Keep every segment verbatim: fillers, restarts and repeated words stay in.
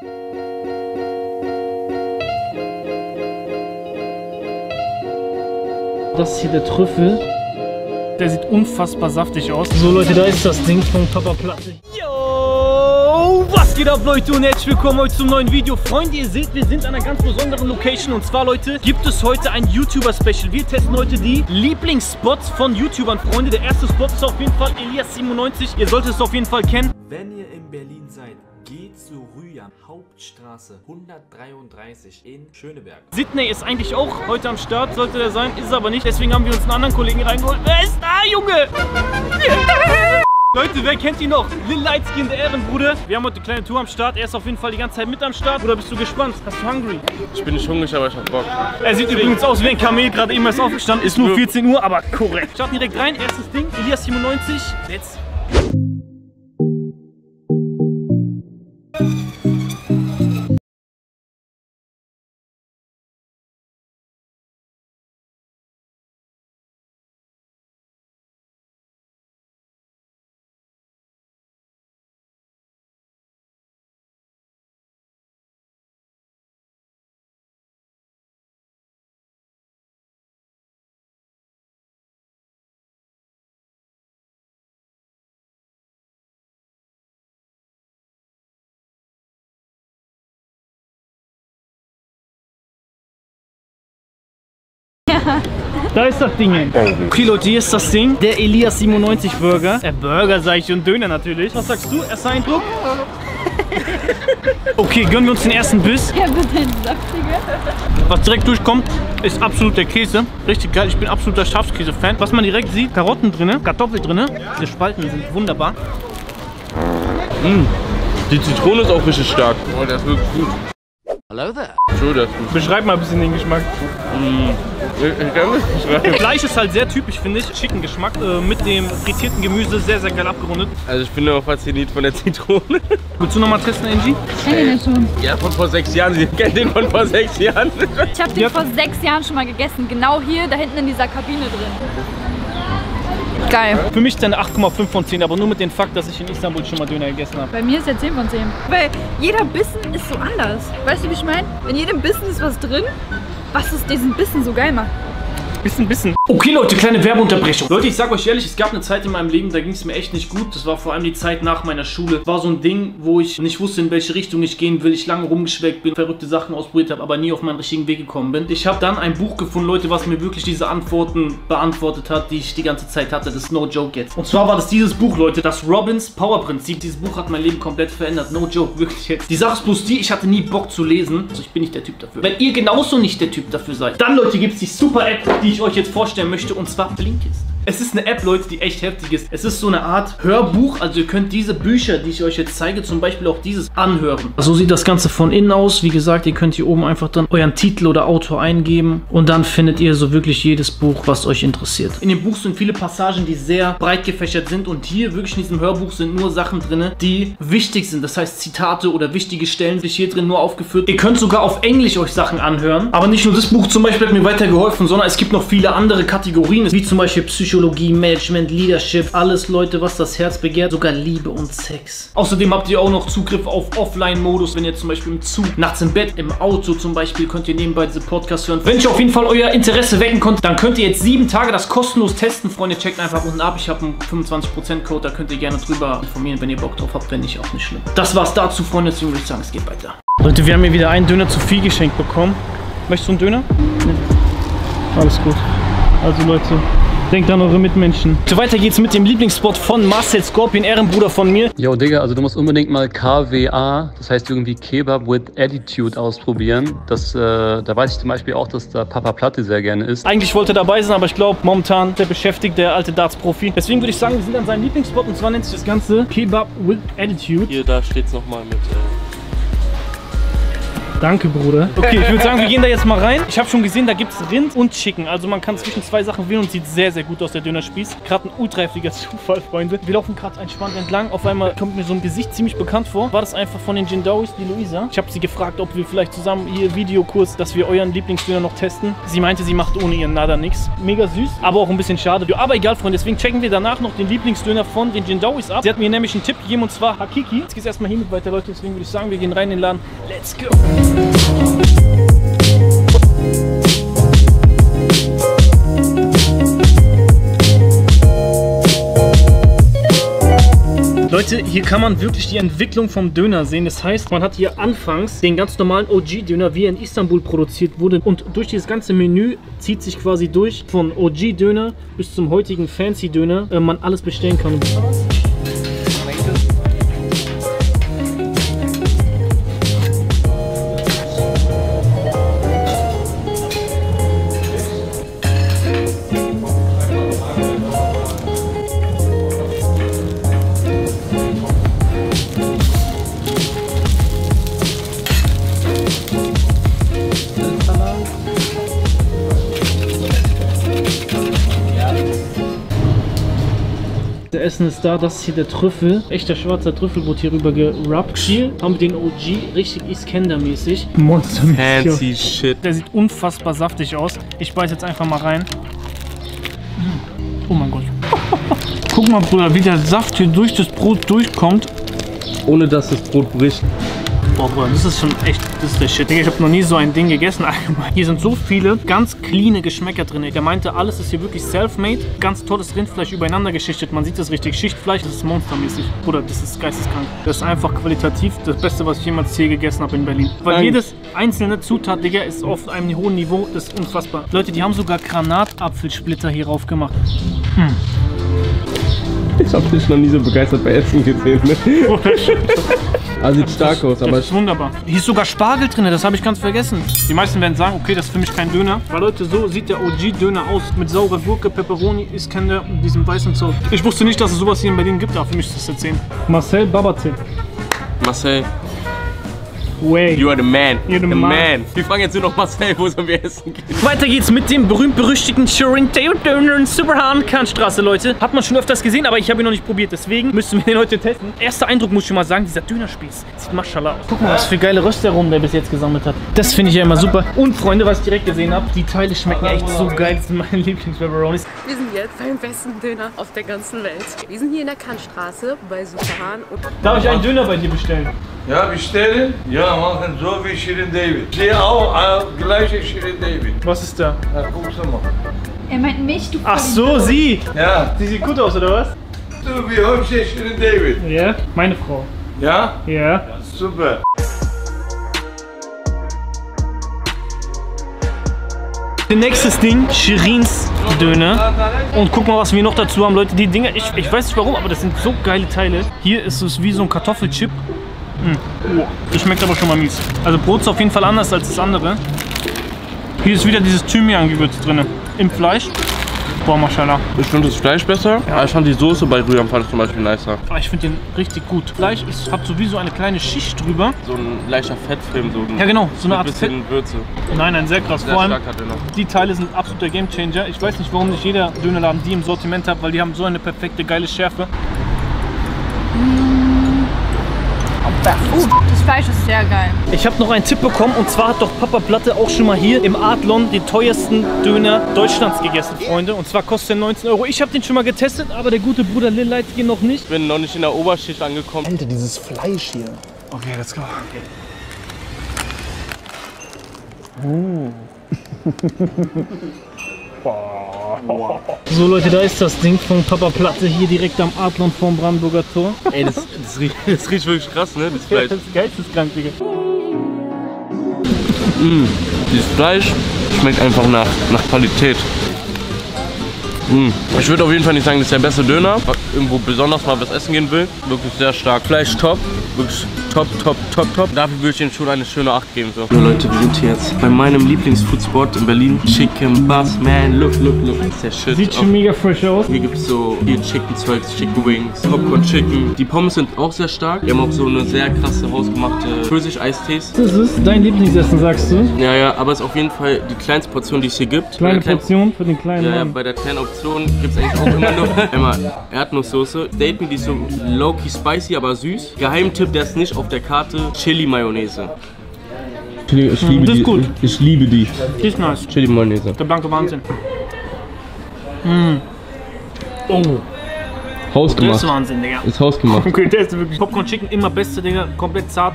Das ist hier der Trüffel. Der sieht unfassbar saftig aus. So Leute, da ist das Ding von Papa Platte. Yo, was geht ab Leute und herzlich willkommen heute zum neuen Video. Freunde, ihr seht, wir sind an einer ganz besonderen Location. Und zwar Leute, gibt es heute ein YouTuber-Special. Wir testen heute die Lieblingsspots von YouTubern. Freunde, der erste Spot ist auf jeden Fall Elias siebenundneunzig. Ihr solltet es auf jeden Fall kennen. Wenn ihr in Berlin seid, geht zu Rüyan, Hauptstraße hundertdreiunddreißig in Schöneberg. Sydney ist eigentlich auch heute am Start, sollte der sein, ist es aber nicht. Deswegen haben wir uns einen anderen Kollegen reingeholt. Wer ist da, Junge? Leute, wer kennt ihn noch? Lil Lightskin, der Ehrenbruder. Wir haben heute eine kleine Tour am Start. Er ist auf jeden Fall die ganze Zeit mit am Start. Oder bist du gespannt? Hast du hungry? Ich bin nicht hungrig, aber ich hab Bock. Er sieht übrigens aus wie ein Kamel, gerade eben erst aufgestanden. Ist nur vierzehn Uhr, aber korrekt. Starten direkt rein. Erstes Ding, Elias siebenundneunzig. Let's. Da ist das Ding. Okay Leute, hier ist das Ding. Der Elias siebenundneunzig Burger. Der Burger sag ich und Döner natürlich. Was sagst du? Erster Eindruck? Okay, gönnen wir uns den ersten Biss. Ja, bitte den saftige. Was direkt durchkommt, ist absolut der Käse. Richtig geil, ich bin absoluter Schafskäse-Fan. Was man direkt sieht, Karotten drin, Kartoffeln drin. Die Spalten sind wunderbar. Mm. Die Zitrone ist auch richtig stark. Oh, der ist wirklich gut. Hello there. So, der ist gut. Beschreib mal ein bisschen den Geschmack. Mm. Ich, ich kann das beschreiben. Fleisch ist halt sehr typisch, finde ich. Schicken Geschmack. Äh, mit dem frittierten Gemüse sehr, sehr geil abgerundet. Also ich bin auch fasziniert von der Zitrone. Willst du nochmal testen, Angie? Ich kenne den schon. Ja, von vor sechs Jahren. Sie kennt den von vor sechs Jahren. Ich habe den Ja. vor sechs Jahren schon mal gegessen. Genau hier, da hinten in dieser Kabine drin. Geil. Für mich ist er eine acht Komma fünf von zehn, aber nur mit dem Fakt, dass ich in Istanbul schon mal Döner gegessen habe. Bei mir ist er zehn von zehn. Weil jeder Bissen ist so anders. Weißt du, wie ich meine? In jedem Bissen ist was drin, was es diesen Bissen so geil macht. Bisschen, bisschen. Okay Leute, kleine Werbeunterbrechung. Leute, ich sag euch ehrlich, es gab eine Zeit in meinem Leben, da ging es mir echt nicht gut. Das war vor allem die Zeit nach meiner Schule. War so ein Ding, wo ich nicht wusste, in welche Richtung ich gehen will. Ich lange rumgeschweckt bin, verrückte Sachen ausprobiert habe, aber nie auf meinen richtigen Weg gekommen bin. Ich habe dann ein Buch gefunden, Leute, was mir wirklich diese Antworten beantwortet hat, die ich die ganze Zeit hatte. Das ist no joke jetzt. Und zwar war das dieses Buch, Leute, das Robbins Power Prinzip. Dieses Buch hat mein Leben komplett verändert. No joke, wirklich jetzt. Die Sache ist bloß die, ich hatte nie Bock zu lesen. Also ich bin nicht der Typ dafür. Wenn ihr genauso nicht der Typ dafür seid, dann Leute, gibt es die super App, die ich euch jetzt vorstellen möchte. Und zwar Blinkist. Es ist eine App, Leute, die echt heftig ist. Es ist so eine Art Hörbuch. Also ihr könnt diese Bücher, die ich euch jetzt zeige, zum Beispiel auch dieses anhören. So sieht das Ganze von innen aus. Wie gesagt, ihr könnt hier oben einfach dann euren Titel oder Autor eingeben. Und dann findet ihr so wirklich jedes Buch, was euch interessiert. In dem Buch sind viele Passagen, die sehr breit gefächert sind. Und hier wirklich in diesem Hörbuch sind nur Sachen drin, die wichtig sind. Das heißt Zitate oder wichtige Stellen sind hier drin nur aufgeführt. Ihr könnt sogar auf Englisch euch Sachen anhören. Aber nicht nur das Buch zum Beispiel hat mir weitergeholfen, sondern es gibt noch viele andere Kategorien. Wie zum Beispiel Psychologie. Psychologie, Management, Leadership, alles Leute, was das Herz begehrt, sogar Liebe und Sex. Außerdem habt ihr auch noch Zugriff auf Offline-Modus, wenn ihr zum Beispiel im Zug, nachts im Bett, im Auto zum Beispiel, könnt ihr nebenbei diese Podcasts hören. Wenn ich auf jeden Fall euer Interesse wecken konnte, dann könnt ihr jetzt sieben Tage das kostenlos testen, Freunde, checkt einfach unten ab. Ich habe einen fünfundzwanzig Prozent Code, da könnt ihr gerne drüber informieren, wenn ihr Bock drauf habt, wenn nicht, auch nicht schlimm. Das war's dazu, Freunde, deswegen würde ich sagen, es geht weiter. Leute, wir haben hier wieder einen Döner zu viel geschenkt bekommen. Möchtest du einen Döner? Nee. Alles gut. Also Leute, denkt an eure Mitmenschen. So, weiter geht's mit dem Lieblingsspot von Marcel Scorpion, Ehrenbruder von mir. Yo, Digga, also du musst unbedingt mal K W A, das heißt irgendwie Kebab with Attitude, ausprobieren. Das, äh, da weiß ich zum Beispiel auch, dass da Papa Platte sehr gerne isst. Eigentlich wollte er dabei sein, aber ich glaube, momentan ist er beschäftigt, der alte Darts-Profi. Deswegen würde ich sagen, wir sind an seinem Lieblingsspot und zwar nennt sich das Ganze Kebab with Attitude. Hier, da steht's nochmal mit. Äh Danke, Bruder. Okay, ich würde sagen, wir gehen da jetzt mal rein. Ich habe schon gesehen, da gibt es Rind und Chicken. Also man kann zwischen zwei Sachen wählen und sieht sehr, sehr gut aus, der Dönerspieß. Gerade ein ultra heftiger Zufall, Freunde. Wir laufen gerade entspannt entlang. Auf einmal kommt mir so ein Gesicht ziemlich bekannt vor. War das einfach von den Jindawis, die Luisa? Ich habe sie gefragt, ob wir vielleicht zusammen hier Videokurs, dass wir euren Lieblingsdöner noch testen. Sie meinte, sie macht ohne ihren Nada nichts. Mega süß, aber auch ein bisschen schade. Aber egal, Freunde, deswegen checken wir danach noch den Lieblingsdöner von den Jindawis ab. Sie hat mir nämlich einen Tipp gegeben und zwar Hakiki. Jetzt geht's erstmal hiermit weiter, Leute. Deswegen würde ich sagen, wir gehen rein in den Laden. Let's go! Leute, hier kann man wirklich die Entwicklung vom Döner sehen. Das heißt, man hat hier anfangs den ganz normalen O G-Döner, wie er in Istanbul produziert wurde. Und durch dieses ganze Menü zieht sich quasi durch, von O G-Döner bis zum heutigen Fancy-Döner, äh, man alles bestellen kann. Essen ist da, das ist hier der Trüffel. Echter schwarzer Trüffel wurde hier rüber gerubbt. Hier haben wir den O G, richtig Iskender-mäßig. Monstermäßig. Fancy shit. Der sieht unfassbar saftig aus. Ich beiß jetzt einfach mal rein. Oh mein Gott. Guck mal, Bruder, wie der Saft hier durch das Brot durchkommt. Ohne dass das Brot bricht. Boah, Bruder, das ist schon echt, das ist der Shit. Ich habe noch nie so ein Ding gegessen allgemein. Hier sind so viele ganz cleane Geschmäcker drin. Der meinte, alles ist hier wirklich self-made. Ganz tolles Rindfleisch übereinander geschichtet. Man sieht das richtig. Schichtfleisch, das ist monstermäßig. Bruder, das ist geisteskrank. Das ist einfach qualitativ das Beste, was ich jemals hier gegessen habe in Berlin. Weil Nein. jedes einzelne Zutat, Digga, ist auf einem hohen Niveau. Das ist unfassbar. Leute, die haben sogar Granatapfelsplitter hier rauf gemacht. Hm. Ich hab dich noch nie so begeistert bei Essen gesehen, ne? Oh, Also sieht stark aus, aber das ist wunderbar. Hier ist sogar Spargel drin, das habe ich ganz vergessen. Die meisten werden sagen, okay, das ist für mich kein Döner. Weil Leute, so sieht der O G-Döner aus. Mit saurer Gurke, Pepperoni, Iskender und diesem weißen Zeug. Ich wusste nicht, dass es sowas hier in Berlin gibt, aber für mich ist das jetzt zehn. Marcel Babazic. Marcel, Way. you are the man. You're the the man. man. Wir fragen jetzt nur noch Marcel, wo sollen wir essen gehen? Weiter geht's mit dem berühmt-berüchtigten Chirinteo-Döner in Superhahn-Kantstraße, Leute. Hat man schon öfters gesehen, aber ich habe ihn noch nicht probiert. Deswegen müssen wir den heute testen. Erster Eindruck muss ich schon mal sagen, dieser Dönerspieß sieht maschallah aus. Guck mal, was für geile Röstaromen der bis jetzt gesammelt hat. Das finde ich ja immer super. Und Freunde, was ich direkt gesehen habe, die Teile schmecken echt so geil. Das sind meine Lieblings-Pepperonis. Wir sind jetzt beim besten Döner auf der ganzen Welt. Wir sind hier in der Kantstraße bei Superhahn. Und Darf ich einen Döner bei dir bestellen? Ja, bestellen? Ja, machen so wie Shirin David. Sie auch äh, gleiche Shirin David. Was ist da? Ja, guck's mal. Er meint mich, du Ach so, sie. Ja, Sie sieht gut aus, oder was? du wie hübsche Shirin David. Ja, meine Frau. Ja? Ja. Super. Nächstes Ding, Shirins Döner. Und guck mal, was wir noch dazu haben, Leute. Die Dinger, ich, ich weiß nicht warum, aber das sind so geile Teile. Hier ist es wie so ein Kartoffelchip. Mm. Oh, das schmeckt aber schon mal mies. Also Brot ist auf jeden Fall anders als das andere. Hier ist wieder dieses Thymian-Gewürz drin. Im Fleisch. Boah, mashallah. Ich finde das Fleisch besser. Ja, ich fand die Soße bei Rührern fand ich zum Beispiel nicer. Aber ich finde den richtig gut. Fleisch ist, hat sowieso eine kleine Schicht drüber. So ein leichter Fettfilm. So ein, Ja genau, so eine ein Art Fett. bisschen Würze. Nein, nein, sehr krass. Sehr Vor allem, stark hat er noch. die Teile sind absoluter Gamechanger. Ich weiß nicht, warum nicht jeder Dönerladen die im Sortiment hat, weil die haben so eine perfekte, geile Schärfe. Uh, das Fleisch ist sehr geil. Ich habe noch einen Tipp bekommen und zwar hat doch Papa Platte auch schon mal hier im Adlon den teuersten Döner Deutschlands gegessen, Freunde. Und zwar kostet er neunzehn Euro. Ich habe den schon mal getestet, aber der gute Bruder Lil Lightgen noch nicht. Ich bin noch nicht in der Oberschicht angekommen. Alter, dieses Fleisch hier. Okay, let's go. So Leute, da ist das Ding von Papa Platte hier direkt am Adlon vorm Brandenburger Tor. Ey, das, das, riecht, das riecht wirklich krass, ne? Das Fleisch. Das ist geisteskrank, Digga. Mm, dieses Fleisch schmeckt einfach nach, nach Qualität. Mm. Ich würde auf jeden Fall nicht sagen, das ist der beste Döner. Irgendwo besonders mal was essen gehen will. Wirklich sehr stark. Fleisch top. Wirklich top, top, top, top. Dafür würde ich Ihnen schon eine schöne acht geben. So. So Leute, wir sind hier jetzt bei meinem Lieblingsfoodspot in Berlin. Chicken Bus, man. Look, look, look. Das ist der Shit. Sieht schon mega fresh aus. Hier gibt es so hier Chicken Zwölf, Chicken Wings, Popcorn Chicken. Die Pommes sind auch sehr stark. Wir haben auch so eine sehr krasse hausgemachte Pfirsich-Eistees. Das ist dein Lieblingsessen, sagst du? Ja, ja, aber es ist auf jeden Fall die kleinste Portion, die es hier gibt. Kleine Portion für den kleinen Ja, ja, Mann. bei der kleinen Option gibt es eigentlich auch immer nur einmal Erdnusssoße. Date me, die ist so low-key spicy, aber süß. Geheimtipp, der ist nicht auf der Karte, Chili-Mayonnaise. Chili, ich liebe Das ist die. gut. Ich, ich liebe die. Die ist nice. Chili-Mayonnaise. Der blanke Wahnsinn. Mm. Oh, das ist Hausgemacht. Wahnsinn, Digga. Ist hausgemacht. Okay, der ist wirklich Popcorn Chicken, immer beste, Digga. Komplett zart.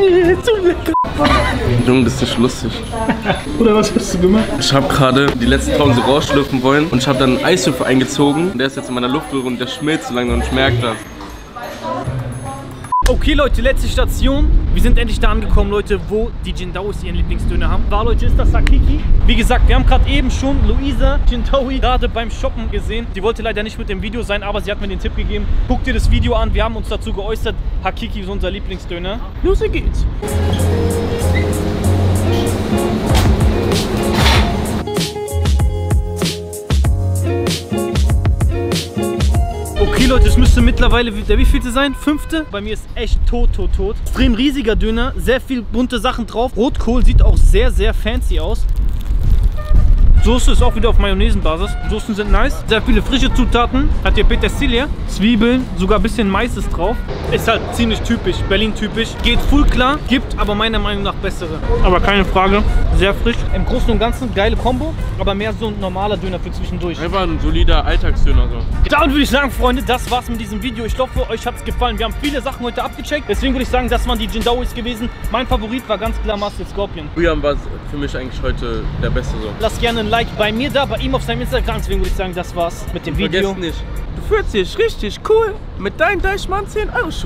Junge, das ist nicht lustig. Oder was hast du gemacht? Ich habe gerade die letzten Trauben so rausschlüpfen wollen und ich habe dann einen Eiswürfel eingezogen. Und der ist jetzt in meiner Luftröhre und der schmilzt so langsam und ich merke das. Okay Leute, letzte Station. Wir sind endlich da angekommen, Leute, wo die Jindawis ihren Lieblingsdöner haben. War, Leute, ist das Hakiki. Wie gesagt, wir haben gerade eben schon Luisa Jindawi gerade beim Shoppen gesehen. Die wollte leider nicht mit dem Video sein, aber sie hat mir den Tipp gegeben. Guck dir das Video an, wir haben uns dazu geäußert. Hakiki ist unser Lieblingsdöner. Los geht's. Okay Leute, es müsste mittlerweile der wievielte sein? Fünfte? Bei mir ist echt tot, tot, tot. Extrem riesiger Döner, sehr viel bunte Sachen drauf. Rotkohl sieht auch sehr, sehr fancy aus. Soße ist auch wieder auf Mayonnaisenbasis. Soßen sind nice. Sehr viele frische Zutaten. Hat hier Petersilie, Zwiebeln, sogar ein bisschen Mais ist drauf. Ist halt ziemlich typisch, Berlin-typisch. Geht full klar, gibt aber meiner Meinung nach bessere. Aber keine Frage, sehr frisch. Im Großen und Ganzen geile Kombo, aber mehr so ein normaler Döner für zwischendurch. Einfach ein solider Alltagsdöner so. Damit würde ich sagen, Freunde, das war's mit diesem Video. Ich hoffe, euch hat es gefallen. Wir haben viele Sachen heute abgecheckt. Deswegen würde ich sagen, das waren die Jindawis gewesen. Mein Favorit war ganz klar Muscle Scorpion. Rüyam war für mich eigentlich heute der beste so. Lasst gerne ein Like bei mir da, bei ihm auf seinem Instagram. Deswegen würde ich sagen, das war's mit dem Video. Vergesst nicht, du fühlst dich richtig cool mit deinen Deichmann zehn Euro Schuh.